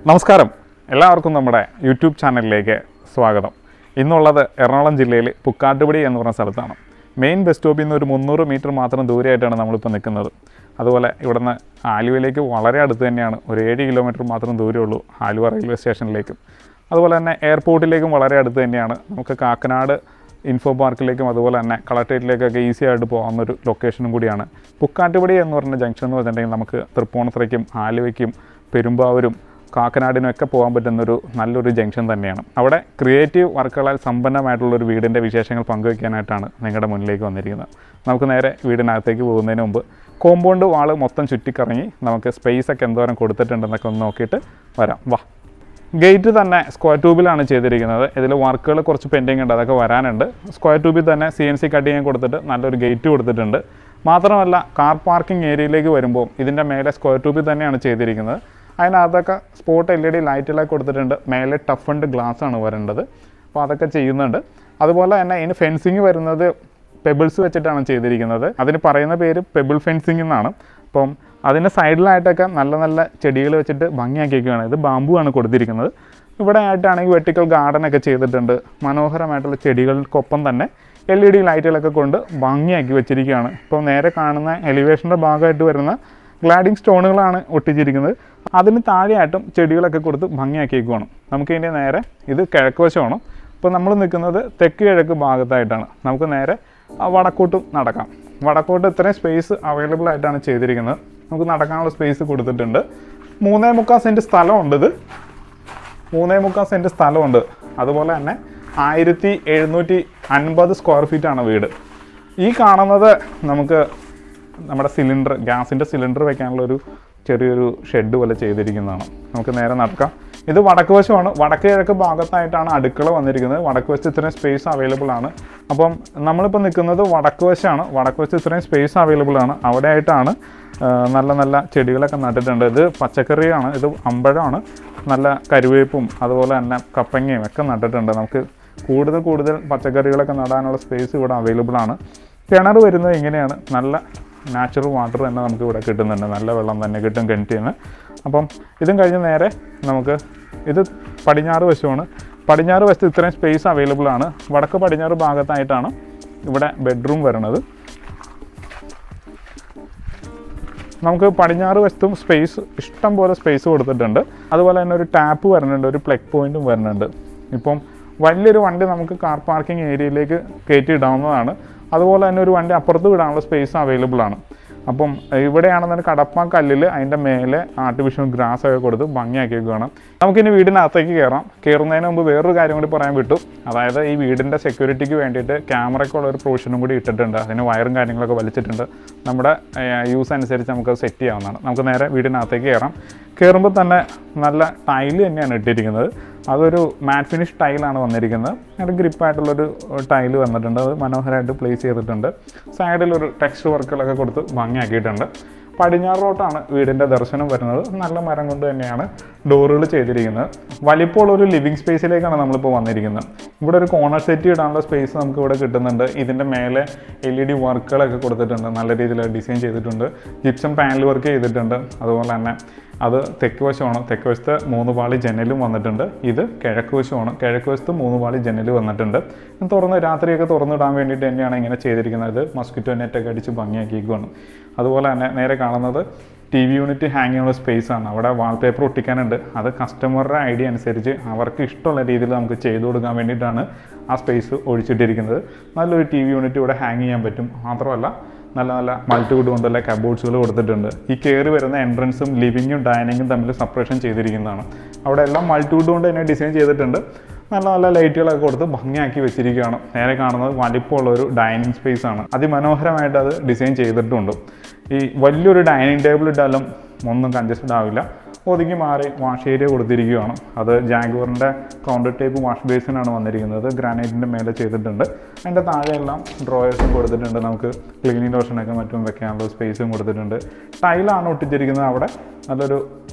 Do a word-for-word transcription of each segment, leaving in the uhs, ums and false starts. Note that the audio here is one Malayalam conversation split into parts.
നമസ്കാരം, എല്ലാവർക്കും നമ്മുടെ യൂട്യൂബ് ചാനലിലേക്ക് സ്വാഗതം. ഇന്നുള്ളത് എറണാകുളം ജില്ലയിൽ പുക്കാട്ടുപടി എന്ന് പറഞ്ഞ സ്ഥലത്താണ്. മെയിൻ ബസ് സ്റ്റോപ്പിൽ നിന്ന് ഒരു മുന്നൂറ് മീറ്റർ മാത്രം ദൂരെയായിട്ടാണ് നമ്മളിപ്പോൾ നിൽക്കുന്നത്. അതുപോലെ ഇവിടുന്ന് ആലുവയിലേക്ക് വളരെ അടുത്ത് തന്നെയാണ്, ഒരു ഏഴ് കിലോമീറ്റർ മാത്രം ദൂരമുള്ളൂ ആലുവ റെയിൽവേ സ്റ്റേഷനിലേക്കും. അതുപോലെ തന്നെ എയർപോർട്ടിലേക്കും വളരെ അടുത്ത് തന്നെയാണ്. നമുക്ക് കാക്കനാട് ഇൻഫോ പാർക്കിലേക്കും അതുപോലെ തന്നെ കളക്ട്രേറ്റിലേക്കൊക്കെ ഈസി ആയിട്ട് പോകുന്നൊരു ലൊക്കേഷനും കൂടിയാണ്. പുക്കാട്ടുപടി എന്ന് പറഞ്ഞ ജംഗ്ഷൻ എന്ന് വെച്ചിട്ടുണ്ടെങ്കിൽ നമുക്ക് തൃപ്പൂണിത്തുറയ്ക്കും ആലുവയ്ക്കും പെരുമ്പാവൂരും കാക്കനാടിനൊക്കെ പോകാൻ പറ്റുന്നൊരു നല്ലൊരു ജംഗ്ഷൻ തന്നെയാണ്. അവിടെ ക്രിയേറ്റീവ് വർക്കുകളാൽ സമ്പന്നമായിട്ടുള്ളൊരു വീടിൻ്റെ വിശേഷങ്ങൾ പങ്കുവയ്ക്കാനായിട്ടാണ് നിങ്ങളുടെ മുന്നിലേക്ക് വന്നിരിക്കുന്നത്. നമുക്ക് നേരെ വീടിനകത്തേക്ക് പോകുന്നതിന് മുമ്പ് കോമ്പൗണ്ട് വാൾ മൊത്തം ചുറ്റിക്കറങ്ങി നമുക്ക് സ്പേസൊക്കെ എന്തോരം കൊടുത്തിട്ടുണ്ടെന്നൊക്കെ ഒന്ന് നോക്കിയിട്ട് വരാം. വാ. ഗേറ്റ് തന്നെ സ്ക്വയർ ട്യൂബിലാണ് ചെയ്തിരിക്കുന്നത്. ഇതിൽ വർക്കുകൾ കുറച്ച് പെൻഡിങ് ഉണ്ട്, അതൊക്കെ വരാനുണ്ട്. സ്ക്വയർ ട്യൂബിൽ തന്നെ സി എൻ സി കട്ടിങ് കൊടുത്തിട്ട് നല്ലൊരു ഗേറ്റ് കൊടുത്തിട്ടുണ്ട്. മാത്രമല്ല കാർ പാർക്കിംഗ് ഏരിയയിലേക്ക് വരുമ്പോൾ ഇതിൻ്റെ മേലെ സ്ക്വയർ ട്യൂബിൽ തന്നെയാണ് ചെയ്തിരിക്കുന്നത്. അതിനകത്തൊക്കെ സ്പോട്ട് എൽ ഇ ഡി ലൈറ്റിലൊക്കെ കൊടുത്തിട്ടുണ്ട്. മേലെ ടഫ് ആൻഡ് ഗ്ലാസ് ആണ് വരേണ്ടത്, അപ്പോൾ അതൊക്കെ ചെയ്യുന്നുണ്ട്. അതുപോലെ തന്നെ ഇതിന് ഫെൻസിങ് വരുന്നത് പെബിൾസ് വെച്ചിട്ടാണ് ചെയ്തിരിക്കുന്നത്. അതിന് പറയുന്ന പേര് പെബിൾ ഫെൻസിങ് എന്നാണ്. അപ്പം അതിന് സൈഡിലായിട്ടൊക്കെ നല്ല നല്ല ചെടികൾ വെച്ചിട്ട് ഭംഗിയാക്കിയൊക്കെയാണ്. ഇത് ബാമ്പു ആണ് കൊടുത്തിരിക്കുന്നത്. ഇവിടെ ആയിട്ടാണെങ്കിൽ വെർട്ടിക്കൽ ഗാർഡനൊക്കെ ചെയ്തിട്ടുണ്ട്. മനോഹരമായിട്ടുള്ള ചെടികൾക്കൊപ്പം തന്നെ എൽ ഇ ഡി ലൈറ്റുകളൊക്കെ കൊണ്ട് ഭംഗിയാക്കി വെച്ചിരിക്കുകയാണ്. ഇപ്പോൾ നേരെ കാണുന്ന എലിവേഷൻ്റെ ഭാഗമായിട്ട് വരുന്ന ഗ്ലാഡിങ് സ്റ്റോണുകളാണ് ഒട്ടിച്ചിരിക്കുന്നത്. അതിന് താഴെയായിട്ടും ചെടികളൊക്കെ കൊടുത്ത് ഭംഗിയാക്കിയേക്കുവാണ്. നമുക്കിതിൻ്റെ നേരെ ഇത് കിഴക്ക് വശമാണ്. ഇപ്പോൾ നമ്മൾ നിൽക്കുന്നത് തെക്ക് കിഴക്ക് ഭാഗത്തായിട്ടാണ്. നമുക്ക് നേരെ വടക്കോട്ടും നടക്കാം. വടക്കോട്ട് ഇത്രയും സ്പേസ് അവൈലബിൾ ആയിട്ടാണ് ചെയ്തിരിക്കുന്നത്. നമുക്ക് നടക്കാനുള്ള സ്പേസ് കൊടുത്തിട്ടുണ്ട്. മൂന്നേ മുക്കാൽ സെൻറ്റ് സ്ഥലമുണ്ട്. ഇത് മൂന്നേ മുക്കാൽ സെൻറ്റ് സ്ഥലമുണ്ട്. അതുപോലെ തന്നെ ആയിരത്തി എഴുന്നൂറ്റി അൻപത് സ്ക്വയർ ഫീറ്റാണ് വീട്. ഈ കാണുന്നത് നമുക്ക് നമ്മുടെ സിലിണ്ടർ, ഗ്യാസിൻ്റെ സിലിണ്ടർ വെക്കാനുള്ളൊരു ചെറിയൊരു ഷെഡ് പോലെ ചെയ്തിരിക്കുന്നതാണ്. നമുക്ക് നേരെ നടക്കാം. ഇത് വടക്ക് വശമാണ്. വടക്ക് കിഴക്ക് ഭാഗത്തായിട്ടാണ് അടുക്കള വന്നിരിക്കുന്നത്. വടക്ക് വശത്ത് ഇത്രയും സ്പേസ് അവൈലബിൾ ആണ്. അപ്പം നമ്മളിപ്പോൾ നിൽക്കുന്നത് വടക്ക് വശമാണ്. വടക്ക് വശത്ത് ഇത്രയും സ്പേസ് അവൈലബിൾ ആണ്. അവിടെ ആയിട്ടാണ് നല്ല നല്ല ചെടികളൊക്കെ നട്ടിട്ടുണ്ട്. ഇത് പച്ചക്കറിയാണ്, ഇത് അമ്പഴമാണ്. നല്ല കരുവേപ്പും അതുപോലെ തന്നെ കപ്പങ്ങയും ഒക്കെ നട്ടിട്ടുണ്ട്. നമുക്ക് കൂടുതൽ കൂടുതൽ പച്ചക്കറികളൊക്കെ നടാനുള്ള സ്പേസ് ഇവിടെ അവൈലബിൾ ആണ്. കിണർ വരുന്നത് ഇങ്ങനെയാണ്. നല്ല നാച്ചുറൽ വാട്ടർ തന്നെ നമുക്ക് ഇവിടെ കിട്ടുന്നുണ്ട്. നല്ല വെള്ളം തന്നെ കിട്ടും കിണറ്റിൽ നിന്ന്. അപ്പം ഇതും കഴിഞ്ഞ് നേരെ നമുക്ക് ഇത് പടിഞ്ഞാറ് വശമാണ്. പടിഞ്ഞാറ് വശത്ത് ഇത്രയും സ്പേസ് അവൈലബിൾ ആണ്. വടക്ക് പടിഞ്ഞാറ് ഭാഗത്തായിട്ടാണ് ഇവിടെ ബെഡ്റൂം വരുന്നത്. നമുക്ക് പടിഞ്ഞാറ് വശത്തും സ്പേസ് ഇഷ്ടം പോലെ സ്പേസ് കൊടുത്തിട്ടുണ്ട്. അതുപോലെ തന്നെ ഒരു ടാപ്പ് വരുന്നുണ്ട്, ഒരു പ്ലഗ് പോയിൻറ്റും വരുന്നുണ്ട്. ഇപ്പം വലിയൊരു വണ്ടി നമുക്ക് കാർ പാർക്കിംഗ് ഏരിയയിലേക്ക് കയറ്റി ഇടാവുന്നതാണ്. അതുപോലെ തന്നെ ഒരു വണ്ടി അപ്പുറത്ത് വിടാനുള്ള സ്പേസ് അവൈലബിൾ ആണ്. അപ്പം ഇവിടെയാണെന്നൊരു കടപ്പാ കല്ലിൽ അതിൻ്റെ മേലെ ആർട്ടിഫിഷ്യൽ ഗ്രാസ് ഒക്കെ കൊടുത്ത് ഭംഗിയാക്കിയൊക്കെ വേണം. നമുക്കിനി വീടിനകത്തേക്ക് കയറാം. കയറുന്നതിന് മുമ്പ് വേറൊരു കാര്യം കൂടി പറയാൻ വിട്ടു. അതായത് ഈ വീടിൻ്റെ സെക്യൂരിറ്റിക്ക് വേണ്ടിയിട്ട് ക്യാമറയ്ക്കുള്ള ഒരു പ്രൊവിഷനും കൂടി ഇട്ടിട്ടുണ്ട്. അതിന് വയറും കാര്യങ്ങളൊക്കെ വലിച്ചിട്ടുണ്ട്. നമ്മുടെ യൂസ് അനുസരിച്ച് നമുക്ക് സെറ്റ് ചെയ്യാവുന്നതാണ്. നമുക്ക് നേരെ വീടിനകത്തേക്ക് കയറാം. കയറുമ്പോൾ തന്നെ നല്ല ടൈല് തന്നെയാണ് ഇട്ടിരിക്കുന്നത്. അതൊരു മാറ്റ് ഫിനിഷ് ടൈലാണ് വന്നിരിക്കുന്നത്. അതിൻ്റെ ഗ്രിപ്പായിട്ടുള്ളൊരു ടൈല് വന്നിട്ടുണ്ട്. അത് മനോഹരമായിട്ട് പ്ലേസ് ചെയ്തിട്ടുണ്ട്. സൈഡിലൊരു ടെക്സ്റ്റ് വർക്കുകളൊക്കെ കൊടുത്ത് ഭംഗിയാക്കിയിട്ടുണ്ട്. പടിഞ്ഞാറോട്ടാണ് വീടിൻ്റെ ദർശനം വരുന്നത്. നല്ല മരം കൊണ്ട് തന്നെയാണ് ഡോറുകൾ ചെയ്തിരിക്കുന്നത്. വലിപ്പമുള്ളൊരു ലിവിങ് സ്പേസിലേക്കാണ് നമ്മളിപ്പോൾ വന്നിരിക്കുന്നത്. ഇവിടെ ഒരു കോർണർ സെറ്റ് ഇടാനുള്ള സ്പേസ് നമുക്ക് ഇവിടെ കിട്ടുന്നുണ്ട്. ഇതിൻ്റെ മേലെ എൽ ഇ ഡി വർക്കുകളൊക്കെ കൊടുത്തിട്ടുണ്ട്. നല്ല രീതിയിൽ ഡിസൈൻ ചെയ്തിട്ടുണ്ട്. ജിപ്സം പാനൽ വർക്ക് ചെയ്തിട്ടുണ്ട്. അതുപോലെ തന്നെ അത് തെക്ക് വശമാണ്. തെക്ക് വശത്ത് മൂന്ന് പാളി ജനലും വന്നിട്ടുണ്ട്. ഇത് കിഴക്ക് വശമാണ്. കിഴക്ക് വശത്ത് മൂന്ന് പാളി ജനൽ വന്നിട്ടുണ്ട്. തുറന്ന് രാത്രിയൊക്കെ തുറന്നിടാൻ വേണ്ടിയിട്ട് തന്നെയാണ് ഇങ്ങനെ ചെയ്തിരിക്കുന്നത്. മസ്കിറ്റോ നെറ്റൊക്കെ അടിച്ച് ഭംഗിയാക്കിയിരിക്കുകയാണ്. അതുപോലെ തന്നെ നേരെ കാണുന്നത് ടി വി യൂണിറ്റ് ഹാങ് ചെയ്യാനുള്ള സ്പേസ് ആണ്. അവിടെ വാൾപേപ്പർ ഒട്ടിക്കാനുണ്ട്. അത് കസ്റ്റമറുടെ ഐഡിയ അനുസരിച്ച് അവർക്ക് ഇഷ്ടമുള്ള രീതിയിൽ നമുക്ക് ചെയ്തു കൊടുക്കാൻ വേണ്ടിയിട്ടാണ് ആ സ്പേസ് ഒഴിച്ചിട്ടിരിക്കുന്നത്. നല്ലൊരു ടി വി യൂണിറ്റ് ഇവിടെ ഹാങ് ചെയ്യാൻ പറ്റും. മാത്രമല്ല നല്ല നല്ല മൾട്ടിവുഡ് കൊണ്ടുള്ള കബോർഡ്സുകൾ കൊടുത്തിട്ടുണ്ട്. ഈ കയറി വരുന്ന എൻട്രൻസും ലിവിങ്ങും ഡൈനിങ്ങും തമ്മിൽ സെപ്പറേഷൻ ചെയ്തിരിക്കുന്നതാണ്. അവിടെ എല്ലാം മൾട്ടിവുഡ് കൊണ്ട് തന്നെ ഡിസൈൻ ചെയ്തിട്ടുണ്ട്. നല്ല നല്ല ലൈറ്റുകളൊക്കെ കൊടുത്ത് ഭംഗിയാക്കി വെച്ചിരിക്കുകയാണ്. നേരെ കാണുന്നത് വലിപ്പമുള്ളൊരു ഡൈനിങ് സ്പേസ് ആണ്. അതിമനോഹരമായിട്ട് അത് ഡിസൈൻ ചെയ്തിട്ടുണ്ട്. ഈ വലിയൊരു ഡൈനിങ് ടേബിൾ ഇട്ടാലും ഒന്നും കൺജസ്റ്റഡ് ആവില്ല. ഒതുങ്ങി മാറി വാഷ് ഏരിയ കൊടുത്തിരിക്കുകയാണ്. അത് ജാഗ്വറിൻ്റെ കൗണ്ടർ ടൈപ്പ് വാഷ് ബേസിനാണ് വന്നിരിക്കുന്നത്. ഗ്രാനൈറ്റിൻ്റെ മേലെ ചെയ്തിട്ടുണ്ട്. അതിൻ്റെ താഴെയെല്ലാം ഡ്രോയേഴ്സും കൊടുത്തിട്ടുണ്ട്. നമുക്ക് ക്ലീനിങ് ലോഷനൊക്കെ മറ്റും വെക്കാനുള്ള സ്പേസും കൊടുത്തിട്ടുണ്ട്. ടൈലാണ് ഒട്ടിച്ചിരിക്കുന്നത്. അവിടെ നല്ലൊരു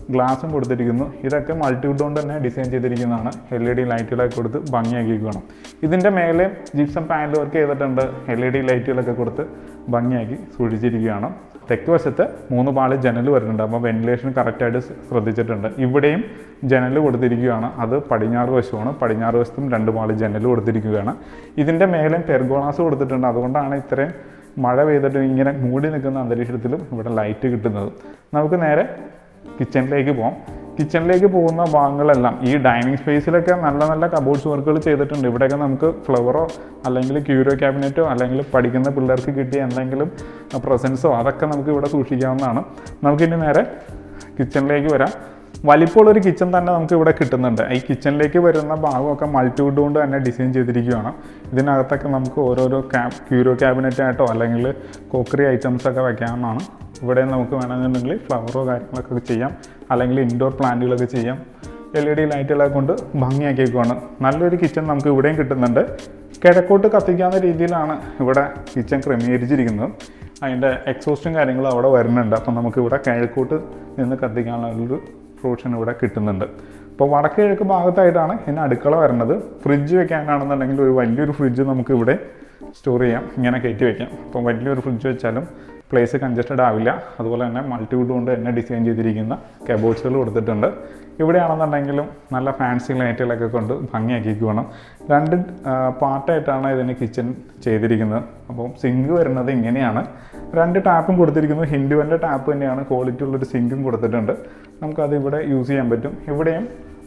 ഗ്ലാസും കൊടുത്തിരിക്കുന്നു. ഇതൊക്കെ മൾട്ടിവുഡ് കൊണ്ട് തന്നെ ഡിസൈൻ ചെയ്തിരിക്കുന്നതാണ്. എൽ ഇ ഡി ലൈറ്റുകളൊക്കെ കൊടുത്ത് ഭംഗിയാക്കിയിരിക്കണം. ഇതിൻ്റെ മേലെ ജിപ്സം പാനൽ വർക്ക് ചെയ്തിട്ടുണ്ട്. എൽ ഇ ഡി ലൈറ്റുകളൊക്കെ കൊടുത്ത് ഭംഗിയാക്കി സൂക്ഷിച്ചിരിക്കുകയാണ്. തെക്ക് വശത്ത് മൂന്ന് പാളി ജനൽ വരുന്നുണ്ട്. അപ്പോൾ വെന്റിലേഷൻ കറക്റ്റായിട്ട് ശ്രദ്ധിച്ചിട്ടുണ്ട്. ഇവിടെയും ജനൽ കൊടുത്തിരിക്കുകയാണ്. അത് പടിഞ്ഞാറ് വശമാണ്. പടിഞ്ഞാറ് വശത്തും രണ്ട് പാളി ജനൽ കൊടുത്തിരിക്കുകയാണ്. ഇതിൻ്റെ മേലെ പെർഗോളാസ് കൊടുത്തിട്ടുണ്ട്. അതുകൊണ്ടാണ് ഇത്രയും മഴ പെയ്തിട്ട് ഇങ്ങനെ മൂടി നിൽക്കുന്ന അന്തരീക്ഷത്തിലും ഇവിടെ ലൈറ്റ് കിട്ടുന്നത്. നമുക്ക് നേരെ കിച്ചണിലേക്ക് പോകാം. കിച്ചണിലേക്ക് പോകുന്ന ഭാഗങ്ങളെല്ലാം ഈ ഡൈനിങ് സ്പേസിലൊക്കെ നല്ല നല്ല കബോർഡ്സ് വർക്കുകൾ ചെയ്തിട്ടുണ്ട്. ഇവിടെയൊക്കെ നമുക്ക് ഫ്ലവറോ അല്ലെങ്കിൽ ക്യൂരോ ക്യാബിനറ്റോ അല്ലെങ്കിൽ പഠിക്കുന്ന പിള്ളേർക്ക് കിട്ടിയ എന്തെങ്കിലും പ്രസൻസോ അതൊക്കെ നമുക്ക് ഇവിടെ സൂക്ഷിക്കാവുന്നതാണ്. നമുക്കിനി നേരെ കിച്ചണിലേക്ക് വരാം. വലിപ്പമുള്ളൊരു കിച്ചൺ തന്നെ നമുക്ക് ഇവിടെ കിട്ടുന്നുണ്ട്. ഈ കിച്ചണിലേക്ക് വരുന്ന ഭാഗമൊക്കെ മൾട്ടിവുഡ് കൊണ്ട് തന്നെ ഡിസൈൻ ചെയ്തിരിക്കുകയാണ്. ഇതിനകത്തൊക്കെ നമുക്ക് ഓരോരോ ക്യാബ് ക്യൂരോ ക്യാബിനറ്റായിട്ടോ അല്ലെങ്കിൽ കോക്കറി ഐറ്റംസൊക്കെ വയ്ക്കാവുന്നതാണ്. ഇവിടെ നമുക്ക് വേണമെന്നുണ്ടെങ്കിൽ ഫ്ലവറോ കാര്യങ്ങളൊക്കെ ചെയ്യാം, അല്ലെങ്കിൽ ഇൻഡോർ പ്ലാന്റുകളൊക്കെ ചെയ്യാം. എൽ ഇ ഡി ലൈറ്റുകളൊക്കെ കൊണ്ട് ഭംഗിയാക്കിയേക്കുവാണ്. നല്ലൊരു കിച്ചൺ നമുക്ക് ഇവിടെയും കിട്ടുന്നുണ്ട്. കിഴക്കോട്ട് കത്തിക്കാവുന്ന രീതിയിലാണ് ഇവിടെ കിച്ചൺ ക്രമീകരിച്ചിരിക്കുന്നത്. അതിൻ്റെ എക്സോസ്റ്റും കാര്യങ്ങളും അവിടെ വരുന്നുണ്ട്. അപ്പം നമുക്ക് ഇവിടെ കിഴക്കോട്ട് നിന്ന് കത്തിക്കാനുള്ളൊരു പ്രൊവിഷൻ ഇവിടെ കിട്ടുന്നുണ്ട്. അപ്പോൾ വടക്ക് കിഴക്ക് ഭാഗത്തായിട്ടാണ് ഇതിന് അടുക്കള വരുന്നത്. ഫ്രിഡ്ജ് വെക്കാനാണെന്നുണ്ടെങ്കിൽ ഒരു വലിയൊരു ഫ്രിഡ്ജ് നമുക്ക് ഇവിടെ സ്റ്റോർ ചെയ്യാം, ഇങ്ങനെ കയറ്റി വയ്ക്കാം. അപ്പോൾ വലിയൊരു ഫ്രിഡ്ജ് വെച്ചാലും പ്ലേസ് കൺജസ്റ്റഡ് ആവില്ല. അതുപോലെ തന്നെ മൾട്ടിവുഡ് കൊണ്ട് തന്നെ ഡിസൈൻ ചെയ്തിരിക്കുന്ന കബോർഡ്സുകൾ കൊടുത്തിട്ടുണ്ട്. ഇവിടെയാണെന്നുണ്ടെങ്കിലും നല്ല ഫാൻസി ലൈറ്റുകളൊക്കെ കൊണ്ട് ഭംഗിയാക്കിക്കുവാണ്. രണ്ട് പാർട്ടായിട്ടാണ് ഇതിന് കിച്ചൺ ചെയ്തിരിക്കുന്നത്. അപ്പം സിങ്ക് വരുന്നത് ഇങ്ങനെയാണ്. രണ്ട് ടാപ്പും കൊടുത്തിരിക്കുന്നത് ഹിൻഡുവിൻ്റെ ടാപ്പ് തന്നെയാണ്. ക്വാളിറ്റി ഉള്ളൊരു സിങ്കും കൊടുത്തിട്ടുണ്ട്. നമുക്കത് ഇവിടെ യൂസ് ചെയ്യാൻ പറ്റും. ഇവിടെയും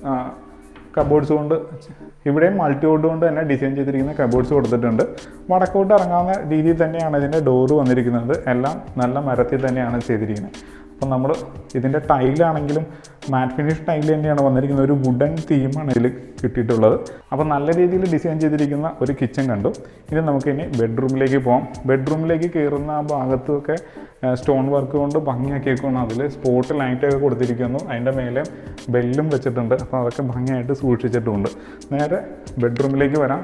കബോർഡ്സ് കൊണ്ട് ഇവിടെയും മൾട്ടിവുഡ് കൊണ്ട് തന്നെ ഡിസൈൻ ചെയ്തിരിക്കുന്ന കബോർഡ്സ് കൊടുത്തിട്ടുണ്ട്. വടക്കോട്ട് ഇറങ്ങാവുന്ന രീതിയിൽ തന്നെയാണ് ഇതിൻ്റെ ഡോറ് വന്നിരിക്കുന്നത്. എല്ലാം നല്ല മരത്തിൽ തന്നെയാണ് ചെയ്തിരിക്കുന്നത്. അപ്പം നമ്മൾ ഇതിൻ്റെ ടൈലാണെങ്കിലും മാറ്റ് ഫിനിഷ് ടൈൽ തന്നെയാണ് വന്നിരിക്കുന്നത്. ഒരു വുഡൻ തീമാണ് ഇതിൽ കിട്ടിയിട്ടുള്ളത്. അപ്പോൾ നല്ല രീതിയിൽ ഡിസൈൻ ചെയ്തിരിക്കുന്ന ഒരു കിച്ചൺ കണ്ടു. ഇനി നമുക്കിനി ബെഡ്റൂമിലേക്ക് പോകാം. ബെഡ്റൂമിലേക്ക് കയറുന്ന ആ ഭാഗത്തൊക്കെ സ്റ്റോൺ വർക്ക് കൊണ്ട് ഭംഗിയാക്കിയേക്കാണ്. അതിൽ സ്പോട്ട് ലൈറ്റൊക്കെ കൊടുത്തിരിക്കുന്നു. അതിൻ്റെ മേലെ ബെല്ലും വെച്ചിട്ടുണ്ട്. അപ്പോൾ അതൊക്കെ ഭംഗിയായിട്ട് സൂക്ഷിച്ചിട്ടുമുണ്ട്. നേരെ ബെഡ്റൂമിലേക്ക് വരാം.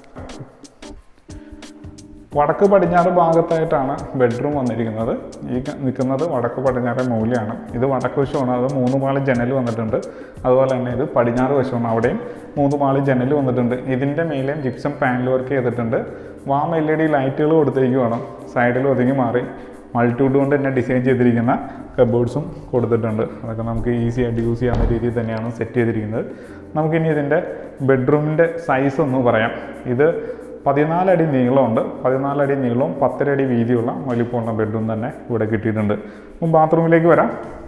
വടക്ക് പടിഞ്ഞാറ് ഭാഗത്തായിട്ടാണ് ബെഡ്റൂം വന്നിരിക്കുന്നത്. ഈ നിൽക്കുന്നത് വടക്ക് പടിഞ്ഞാറ് മൂലയാണ്. ഇത് വടക്ക് വശമാണ്. അത് മൂന്ന് പാളി ജനൽ വന്നിട്ടുണ്ട്. അതുപോലെ തന്നെ ഇത് പടിഞ്ഞാറ് വശമാണ്. അവിടെയും മൂന്ന് പാളി ജനൽ വന്നിട്ടുണ്ട്. ഇതിൻ്റെ മേലെയും ജിപ്സം പാനൽ വർക്ക് ചെയ്തിട്ടുണ്ട്. Warm L E D lights കൊടുത്തിരിക്കുകയാണ്. സൈഡിൽ ഒതുങ്ങി മാറി മൾട്ടിവുഡ് കൊണ്ട് തന്നെ ഡിസൈൻ ചെയ്തിരിക്കുന്ന കബോർഡ്സും കൊടുത്തിട്ടുണ്ട്. അതൊക്കെ നമുക്ക് ഈസി ആയിട്ട് യൂസ് ചെയ്യാവുന്ന രീതിയിൽ തന്നെയാണ് സെറ്റ് ചെയ്തിരിക്കുന്നത്. നമുക്കിനി ഇതിൻ്റെ ബെഡ്റൂമിൻ്റെ സൈസ് ഒന്ന് പറയാം. ഇത് പതിനാലടി നീളമുണ്ട്. പതിനാലടി നീളവും പത്തരടി വീതിയുള്ള വലിപ്പമുള്ള ബെഡ്റൂം തന്നെ ഇവിടെ കിട്ടിയിട്ടുണ്ട്. അപ്പം ബാത്റൂമിലേക്ക് വരാം.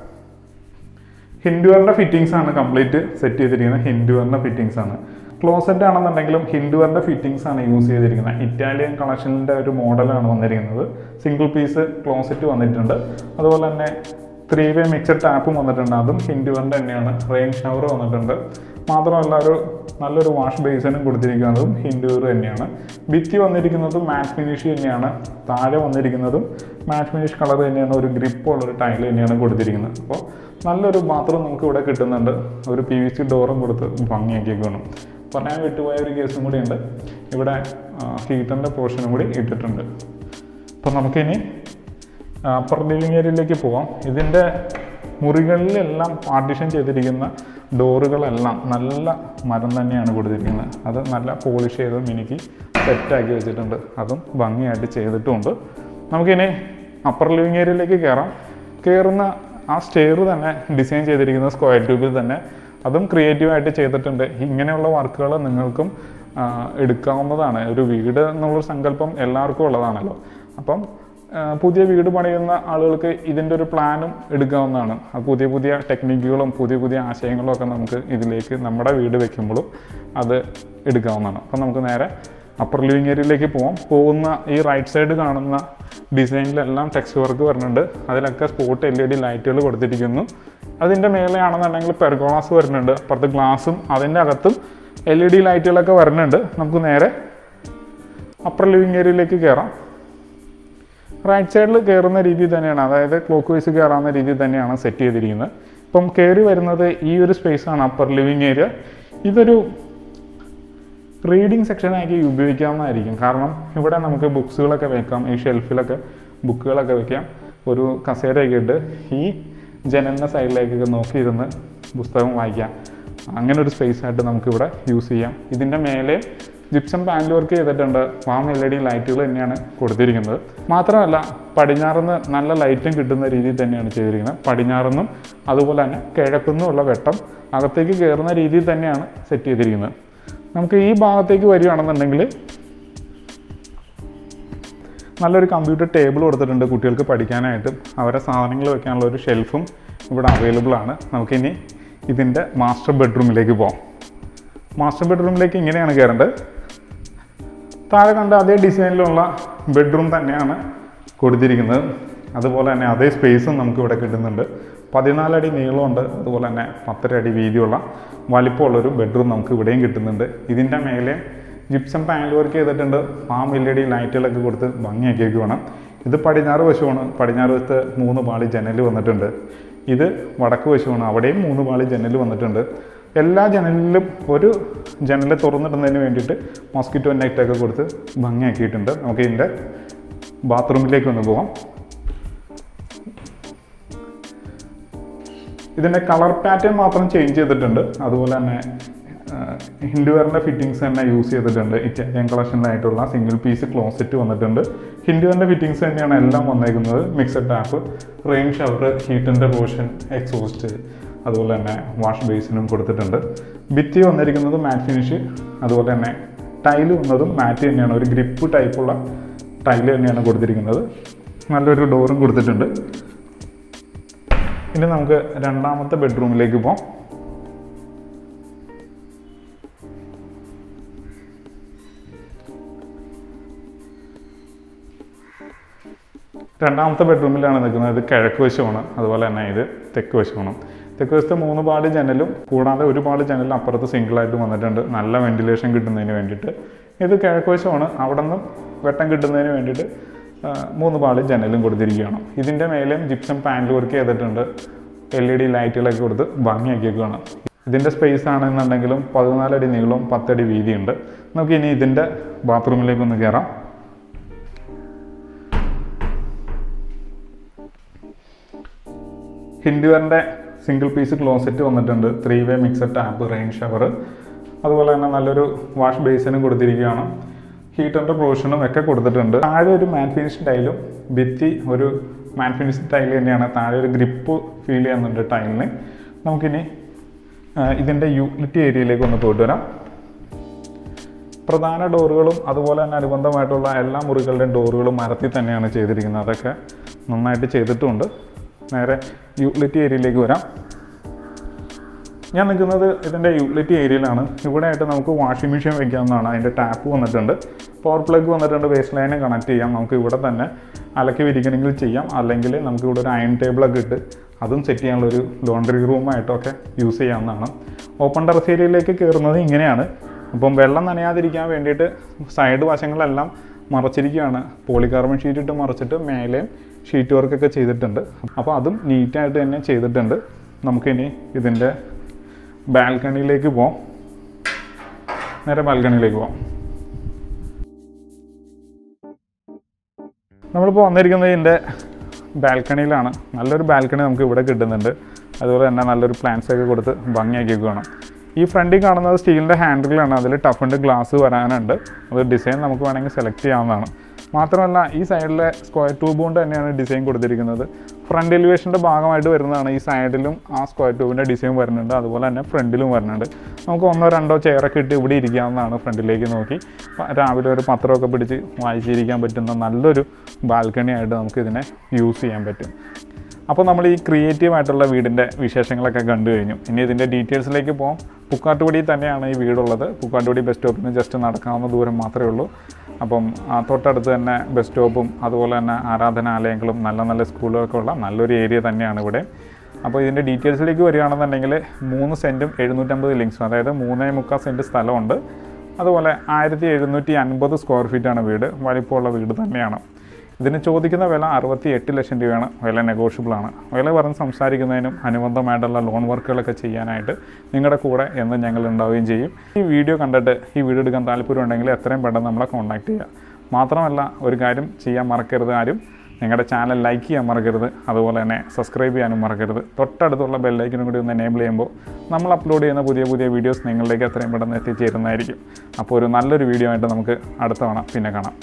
ഹിൻഡുവറിൻ്റെ ഫിറ്റിങ്സ് ആണ് കംപ്ലീറ്റ് സെറ്റ് ചെയ്തിരിക്കുന്നത്. ഹിൻഡുവറിൻ്റെ ഫിറ്റിങ്സ് ആണ്. ക്ലോസറ്റ് ആണെന്നുണ്ടെങ്കിലും ഹിൻഡുവറിൻ്റെ ഫിറ്റിങ്സ് ആണ് യൂസ് ചെയ്തിരിക്കുന്നത്. ഇറ്റാലിയൻ കളക്ഷനിൻ്റെ ഒരു മോഡലാണ് വന്നിരിക്കുന്നത്. സിംഗിൾ പീസ് ക്ലോസറ്റ് വന്നിട്ടുണ്ട്. അതുപോലെ തന്നെ ത്രീ വേ മിക്സഡ് ടാപ്പും വന്നിട്ടുണ്ട്. അതും ഹിൻഡുവറിൻ്റെ തന്നെയാണ്. റെയിൻ ഷവർ വന്നിട്ടുണ്ട്. മാത്രമല്ല ഒരു നല്ലൊരു വാഷ് ബേസിനും കൊടുത്തിരിക്കുന്നതും ഹിൻഡുവർ തന്നെയാണ്. ഭിത്തി വന്നിരിക്കുന്നതും മാറ്റ് ഫിനിഷ് തന്നെയാണ്. താഴെ വന്നിരിക്കുന്നതും മാറ്റ് ഫിനിഷ് കളർ തന്നെയാണ്. ഒരു ഗ്രിപ്പുള്ളൊരു ടൈൽ തന്നെയാണ് കൊടുത്തിരിക്കുന്നത്. അപ്പോൾ നല്ലൊരു ബാത്റൂം നമുക്ക് ഇവിടെ കിട്ടുന്നുണ്ട്. ഒരു പി വി സി ഡോറും കൊടുത്ത് ഭംഗിയാക്കിയേക്കണം. പറയാൻ വിട്ടുപോയ ഒരു കേസും കൂടി ഉണ്ട്. ഇവിടെ ഹീറ്ററിൻ്റെ പോർഷനും കൂടി ഇട്ടിട്ടുണ്ട്. അപ്പോൾ നമുക്കിനി അപ്പർ ലിവിങ് ഏരിയയിലേക്ക് പോകാം. ഇതിൻ്റെ മുറികളിലെല്ലാം പാർട്ടീഷൻ ചെയ്തിരിക്കുന്ന ഡോറുകളെല്ലാം നല്ല മരം തന്നെയാണ് കൊടുത്തിരിക്കുന്നത്. അത് നല്ല പോളിഷ് ചെയ്ത് മിനുക്കി സെറ്റാക്കി വെച്ചിട്ടുണ്ട്. അതും ഭംഗിയായിട്ട് ചെയ്തിട്ടുമുണ്ട്. നമുക്കിനി അപ്പർ ലിവിങ് ഏരിയയിലേക്ക് കയറാം. കയറുന്ന ആ സ്റ്റെയർ തന്നെ ഡിസൈൻ ചെയ്തിരിക്കുന്ന സ്ക്വയർ ട്യൂബിൽ തന്നെ അതും ക്രിയേറ്റീവായിട്ട് ചെയ്തിട്ടുണ്ട്. ഇങ്ങനെയുള്ള വർക്കുകൾ നിങ്ങൾക്കും എടുക്കാവുന്നതാണ്. ഒരു വീട് എന്നുള്ളൊരു സങ്കല്പം എല്ലാവർക്കും ഉള്ളതാണല്ലോ. അപ്പം പുതിയ വീട് പണിയുന്ന ആളുകൾക്ക് ഇതിൻ്റെ ഒരു പ്ലാനും എടുക്കാവുന്നതാണ്. പുതിയ പുതിയ ടെക്നിക്കുകളും പുതിയ പുതിയ ആശയങ്ങളും ഒക്കെ നമുക്ക് ഇതിലേക്ക് നമ്മുടെ വീട് വെക്കുമ്പോഴും അത് എടുക്കാവുന്നതാണ്. അപ്പം നമുക്ക് നേരെ അപ്പർ ലിവിങ് ഏരിയയിലേക്ക് പോകാം. പോകുന്ന ഈ റൈറ്റ് സൈഡ് കാണുന്ന ഡിസൈനിലെല്ലാം ടെക്സ്റ്റ് വർക്ക് വരുന്നുണ്ട്. അതിലൊക്കെ സ്പോട്ട് എൽ ഇ ഡി ലൈറ്റുകൾ കൊടുത്തിരിക്കുന്നു. അതിൻ്റെ മേലെയാണെന്നുണ്ടെങ്കിൽ പെർഗോളാസ് വരുന്നുണ്ട്. അപ്പുറത്ത് ഗ്ലാസും അതിൻ്റെ അകത്തും എൽ ഇ ഡി ലൈറ്റുകളൊക്കെ വരുന്നുണ്ട്. നമുക്ക് നേരെ അപ്പർ ലിവിങ് ഏരിയയിലേക്ക് കയറാം. റൈറ്റ് സൈഡിൽ കയറുന്ന രീതിയിൽ തന്നെയാണ്, അതായത് ക്ലോക്ക് വൈസ് കയറാവുന്ന രീതിയിൽ തന്നെയാണ് സെറ്റ് ചെയ്തിരിക്കുന്നത്. ഇപ്പം കയറി വരുന്നത് ഈ ഒരു സ്പേസാണ് അപ്പർ ലിവിങ് ഏരിയ. ഇതൊരു റീഡിങ് സെക്ഷനാക്കി ഉപയോഗിക്കാവുന്നതായിരിക്കും. കാരണം ഇവിടെ നമുക്ക് ബുക്സുകളൊക്കെ വെക്കാം. ഈ ഷെൽഫിലൊക്കെ ബുക്കുകളൊക്കെ വെക്കാം. ഒരു കസേരയൊക്കെ ഇട്ട് ഈ ജനലിൻ്റെ സൈഡിലേക്കൊക്കെ നോക്കിയിരുന്ന് പുസ്തകം വായിക്കാം. അങ്ങനെ ഒരു സ്പേസ് ആയിട്ട് നമുക്കിവിടെ യൂസ് ചെയ്യാം. ഇതിൻ്റെ മേലെ ജിപ്സം പാനൽ വർക്ക് ചെയ്തിട്ടുണ്ട്. ഫാം എൽ ഇ ഡി ലൈറ്റുകൾ തന്നെയാണ് കൊടുത്തിരിക്കുന്നത്. മാത്രമല്ല പടിഞ്ഞാറുനിന്ന് നല്ല ലൈറ്റും കിട്ടുന്ന രീതിയിൽ തന്നെയാണ് ചെയ്തിരിക്കുന്നത്. പടിഞ്ഞാറുനിന്നും അതുപോലെ തന്നെ കിഴക്കുനിന്നുമുള്ള വെട്ടം അകത്തേക്ക് കയറുന്ന രീതിയിൽ തന്നെയാണ് സെറ്റ് ചെയ്തിരിക്കുന്നത്. നമുക്ക് ഈ ഭാഗത്തേക്ക് വരികയാണെന്നുണ്ടെങ്കിൽ നല്ലൊരു കമ്പ്യൂട്ടർ ടേബിൾ കൊടുത്തിട്ടുണ്ട്. കുട്ടികൾക്ക് പഠിക്കാനായിട്ട് അവരെ സാധനങ്ങൾ വെക്കാനുള്ള ഒരു ഷെൽഫും ഇവിടെ അവൈലബിൾ ആണ്. നമുക്കിനി ഇതിൻ്റെ മാസ്റ്റർ ബെഡ്റൂമിലേക്ക് പോകാം. മാസ്റ്റർ ബെഡ്റൂമിലേക്ക് ഇങ്ങനെയാണ് കയറേണ്ടത്. താഴെ കണ്ട അതേ ഡിസൈനിലുള്ള ബെഡ്റൂം തന്നെയാണ് കൊടുത്തിരിക്കുന്നത്. അതുപോലെ തന്നെ അതേ സ്പേസും നമുക്ക് ഇവിടെ കിട്ടുന്നുണ്ട്. പതിനാലടി നീളമുണ്ട്, അതുപോലെ തന്നെ പത്തര അടി വീതിയുള്ള വലിപ്പമുള്ളൊരു ബെഡ്റൂം നമുക്ക് ഇവിടെയും കിട്ടുന്നുണ്ട്. ഇതിൻ്റെ മേലെ ജിപ്സം പാനൽ വർക്ക് ചെയ്തിട്ടുണ്ട്. ഫാം എൽ ഇ ഡി ലൈറ്റുകളൊക്കെ കൊടുത്ത് ഭംഗിയാക്കിയേക്ക് വേണം. ഇത് പടിഞ്ഞാറ് വശമാണ്. പടിഞ്ഞാറ് വശത്ത് മൂന്ന് പാളി ജനൽ വന്നിട്ടുണ്ട്. ഇത് വടക്ക് വശമാണ്. അവിടെയും മൂന്ന് പാളി ജനൽ വന്നിട്ടുണ്ട്. എല്ലാ ജനലിലും ഒരു ജനൽ തുറന്നിടുന്നതിന് വേണ്ടിയിട്ട് മോസ്കിറ്റോ നെറ്റൊക്കെ കൊടുത്ത് ഭംഗിയാക്കിയിട്ടുണ്ട്. നമുക്ക് ഇതിൻ്റെ ബാത്റൂമിലേക്ക് ഒന്ന് പോകാം. ഇതിൻ്റെ കളർ പാറ്റേൺ മാത്രം ചേഞ്ച് ചെയ്തിട്ടുണ്ട്. അതുപോലെ തന്നെ ഹിൻഡുവെയറിൻ്റെ ഫിറ്റിങ്സ് തന്നെ യൂസ് ചെയ്തിട്ടുണ്ട്. ഇറ്റാലിയൻ കളക്ഷനിലായിട്ടുള്ള സിംഗിൾ പീസ് ക്ലോസറ്റ് വന്നിട്ടുണ്ട്. ഹിൻഡുവെയറിൻ്റെ ഫിറ്റിങ്സ് തന്നെയാണ് എല്ലാം വന്നേക്കുന്നത്. മിക്സഡ് ടാപ്പ്, റെയിൻ ഷവർ, ഹീറ്ററിൻ്റെ പോർഷൻ, എക്സോസ്റ്റ്, അതുപോലെ തന്നെ വാഷ് ബേസിനും കൊടുത്തിട്ടുണ്ട്. ഭിത്തി വന്നിരിക്കുന്നത് മാറ്റ് ഫിനിഷ്, അതുപോലെ തന്നെ ടൈല് വന്നതും മാറ്റ് തന്നെയാണ്. ഒരു ഗ്രിപ്പ് ടൈപ്പുള്ള ടൈല് തന്നെയാണ് കൊടുത്തിരിക്കുന്നത്. നല്ലൊരു ഡോറും കൊടുത്തിട്ടുണ്ട്. ഇനി നമുക്ക് രണ്ടാമത്തെ ബെഡ്റൂമിലേക്ക് പോകാം. രണ്ടാമത്തെ ബെഡ്റൂമിലാണ് നിൽക്കുന്നത്. ഇത് കിഴക്ക് വശമാണ്, അതുപോലെ തന്നെ ഇത് തെക്ക് വശമാണ്. തെക്ക് വശത്ത് മൂന്ന് പാട് ജനലും കൂടാതെ ഒരു പാട് ജനലും അപ്പുറത്ത് സിംഗിളായിട്ട് വന്നിട്ടുണ്ട്, നല്ല വെന്റിലേഷൻ കിട്ടുന്നതിന് വേണ്ടിയിട്ട്. ഇത് കിഴക്ക് വശമാണ്. അവിടെ നിന്നും വെട്ടം കിട്ടുന്നതിന് വേണ്ടിയിട്ട് മൂന്ന് പാട് ജനലും കൊടുത്തിരിക്കുകയാണ്. ഇതിൻ്റെ മേലെയും ജിപ്സം പാനൽ വർക്ക് ചെയ്തിട്ടുണ്ട്. എൽ ഇ ഡി ലൈറ്റുകളൊക്കെ കൊടുത്ത് ഭംഗിയാക്കിയേക്കുകയാണ്. ഇതിൻ്റെ സ്പേസ് ആണെന്നുണ്ടെങ്കിലും പതിനാലടി നീളവും പത്തടി വീതിയുണ്ട്. നമുക്ക് ഇനി ഇതിൻ്റെ ബാത്റൂമിലേക്ക് ഒന്ന് കയറാം. ഹിൻഡുവെയറിൻ്റെ സിംഗിൾ പീസ് ക്ലോസറ്റ് വന്നിട്ടുണ്ട്. Three way mixed tap, rain shower, അതുപോലെ തന്നെ നല്ലൊരു വാഷ് ബേസിനും കൊടുത്തിരിക്കുകയാണ്. ഹീറ്ററിൻ്റെ പ്രൊവിഷനും ഒക്കെ കൊടുത്തിട്ടുണ്ട്. താഴെ ഒരു മാറ്റ് ഫിനിഷ് ടൈലും, ഭിത്തി ഒരു മാറ്റ് ഫിനിഷ് ടൈൽ തന്നെയാണ്. താഴെ ഒരു ഗ്രിപ്പ് ഫീൽ ചെയ്യുന്നുണ്ട് ടൈലിന്. നമുക്കിനി ഇതിൻ്റെ യൂട്ടിലിറ്റി ഏരിയയിലേക്ക് ഒന്ന് പോയിട്ട് വരാം. പ്രധാന ഡോറുകളും അതുപോലെ തന്നെ അനുബന്ധമായിട്ടുള്ള എല്ലാ മുറികളുടെയും ഡോറുകളും മരത്തിൽ തന്നെയാണ് ചെയ്തിരിക്കുന്നത്. അതൊക്കെ നന്നായിട്ട് ചെയ്തിട്ടുമുണ്ട്. നേരെ യൂട്ടിലിറ്റി ഏരിയയിലേക്ക് വരാം. ഞാൻ നിൽക്കുന്നത് ഇതിൻ്റെ യൂട്ടിലിറ്റി ഏരിയയിലാണ്. ഇവിടെ ആയിട്ട് നമുക്ക് വാഷിംഗ് മെഷീൻ വയ്ക്കാവുന്നതാണ്. അതിൻ്റെ ടാപ്പ് വന്നിട്ടുണ്ട്, പവർ പ്ലഗ് വന്നിട്ടുണ്ട്, വേസ്റ്റ് ലൈനെ കണക്ട് ചെയ്യാം. നമുക്ക് ഇവിടെ തന്നെ അലക്കി വിരിക്കണമെങ്കിൽ ചെയ്യാം, അല്ലെങ്കിൽ നമുക്ക് ഇവിടെ ഒരു അയൺ ടേബിളൊക്കെ ഇട്ട് അതും സെറ്റ് ചെയ്യാനുള്ളൊരു ലോണ്ടറി റൂമായിട്ടൊക്കെ യൂസ് ചെയ്യാവുന്നതാണ്. ഓപ്പൺ ടെറസ് ഏരിയയിലേക്ക് കയറുന്നത് ഇങ്ങനെയാണ്. അപ്പം വെള്ളം നനയാതിരിക്കാൻ വേണ്ടിയിട്ട് സൈഡ് വശങ്ങളെല്ലാം മറച്ചിരിക്കുകയാണ്. പോളികാർബൺ ഷീറ്റ് ഇട്ട് മറച്ചിട്ട് മേലെയും ഷീറ്റ് വർക്കൊക്കെ ചെയ്തിട്ടുണ്ട്. അപ്പോൾ അതും നീറ്റായിട്ട് തന്നെ ചെയ്തിട്ടുണ്ട്. നമുക്കിനി ഇതിൻ്റെ ബാൽക്കണിയിലേക്ക് പോകാം. നേരെ ബാൽക്കണിയിലേക്ക് പോകാം. നമ്മളിപ്പോൾ വന്നിരിക്കുന്നത് ഇതിൻ്റെ ബാൽക്കണിയിലാണ്. നല്ലൊരു ബാൽക്കണി നമുക്ക് ഇവിടെ കിട്ടുന്നുണ്ട്. അതുപോലെ തന്നെ നല്ലൊരു പ്ലാന്റ്സ് ഒക്കെ കൊടുത്ത് ഭംഗിയാക്കിയേക്കുകയാണ്. ഈ ഫ്രണ്ടിൽ കാണുന്നത് സ്റ്റീലിൻ്റെ ഹാൻഡിലാണ്. അതിൽ ടഫിൻ്റെ ഗ്ലാസ് വരാനുണ്ട്. അത് ഡിസൈൻ നമുക്ക് വേണമെങ്കിൽ സെലക്ട് ചെയ്യാവുന്നതാണ്. മാത്രമല്ല ഈ സൈഡിലെ സ്ക്വയർ ട്യൂബ് കൊണ്ട് തന്നെയാണ് ഡിസൈൻ കൊടുത്തിരിക്കുന്നത്. ഫ്രണ്ട് എലിവേഷൻ്റെ ഭാഗമായിട്ട് വരുന്നതാണ്. ഈ സൈഡിലും ആ സ്ക്വയർ ട്യൂബിൻ്റെ ഡിസൈൻ വരുന്നുണ്ട്, അതുപോലെ തന്നെ ഫ്രണ്ടിലും വരുന്നുണ്ട്. നമുക്ക് ഒന്നോ രണ്ടോ ചെയറൊക്കെ ഇട്ട് ഇവിടെ ഇരിക്കാവുന്നതാണ്. ഫ്രണ്ടിലേക്ക് നോക്കി രാവിലെ ഒരു പത്രമൊക്കെ പിടിച്ച് വായിച്ചിരിക്കാൻ പറ്റുന്ന നല്ലൊരു ബാൽക്കണി ആയിട്ട് നമുക്ക് ഇതിനെ യൂസ് ചെയ്യാൻ പറ്റും. അപ്പോൾ നമ്മൾ ഈ ക്രിയേറ്റീവ് ആയിട്ടുള്ള വീടിൻ്റെ വിശേഷങ്ങളൊക്കെ കണ്ടു കഴിഞ്ഞു. ഇനി ഇതിൻ്റെ ഡീറ്റെയിൽസിലേക്ക് പോകാം. പുക്കാട്ടുപടി തന്നെയാണ് ഈ വീടുള്ളത്. പുക്കാട്ടുപടി ബസ് സ്റ്റോപ്പിൽ നിന്ന് ജസ്റ്റ് നടക്കാവുന്ന ദൂരം മാത്രമേ ഉള്ളൂ. അപ്പം തൊട്ടടുത്ത് തന്നെ ബസ് സ്റ്റോപ്പും അതുപോലെ തന്നെ ആരാധനാലയങ്ങളും നല്ല നല്ല സ്കൂളുകളൊക്കെ ഉള്ള നല്ലൊരു ഏരിയ തന്നെയാണ് ഇവിടെ. അപ്പോൾ ഇതിൻ്റെ ഡീറ്റെയിൽസിലേക്ക് വരികയാണെന്നുണ്ടെങ്കിൽ മൂന്ന് സെൻറ്റും എഴുന്നൂറ്റമ്പത് ലിങ്ക്സും, അതായത് മൂന്നേ മുക്കാൽ സെൻറ്റ് സ്ഥലമുണ്ട്. അതുപോലെ ആയിരത്തി എഴുന്നൂറ്റി അൻപത് സ്ക്വയർ ഫീറ്റാണ് വീട്. വലിപ്പമുള്ള വീട് തന്നെയാണ്. ഇതിന് ചോദിക്കുന്ന വില അറുപത്തി എട്ട് ലക്ഷം രൂപയാണ്. വില നെഗോഷ്യബിളാണ്. വില പറഞ്ഞ് സംസാരിക്കുന്നതിനും അനുബന്ധമായിട്ടുള്ള ലോൺ വർക്കുകളൊക്കെ ചെയ്യാനായിട്ട് നിങ്ങളുടെ കൂടെ എന്ന് ഞങ്ങൾ ഉണ്ടാവുകയും ചെയ്യും. ഈ വീഡിയോ കണ്ടിട്ട് ഈ വീഡിയോ എടുക്കാൻ താല്പര്യമുണ്ടെങ്കിൽ എത്രയും പെട്ടെന്ന് നമ്മളെ കോൺടാക്റ്റ് ചെയ്യുക. മാത്രമല്ല ഒരു കാര്യം ചെയ്യാൻ മറക്കരുത് ആരും, നിങ്ങളുടെ ചാനൽ ലൈക്ക് ചെയ്യാൻ മറക്കരുത്, അതുപോലെ തന്നെ സബ്സ്ക്രൈബ് ചെയ്യാനും മറക്കരുത്. തൊട്ടടുത്തുള്ള ബെല്ലൈക്കനും കൂടി ഒന്ന് എനേബിൾ ചെയ്യുമ്പോൾ നമ്മൾ അപ്ലോഡ് ചെയ്യുന്ന പുതിയ പുതിയ വീഡിയോസ് നിങ്ങളിലേക്ക് എത്രയും പെട്ടെന്ന് എത്തിച്ചേരുന്നതായിരിക്കും. അപ്പോൾ ഒരു നല്ലൊരു വീഡിയോ ആയിട്ട് നമുക്ക് അടുത്ത തവണ പിന്നെ കാണാം.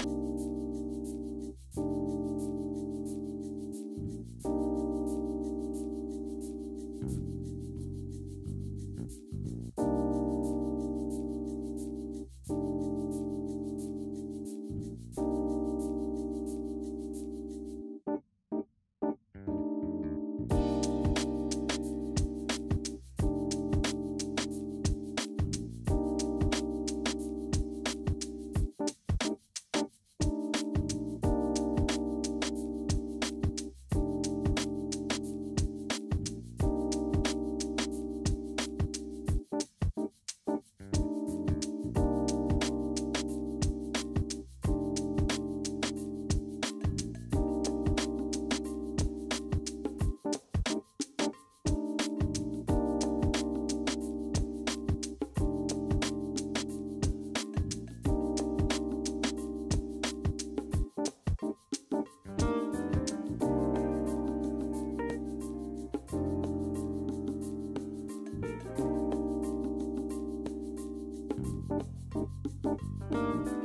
Thank you.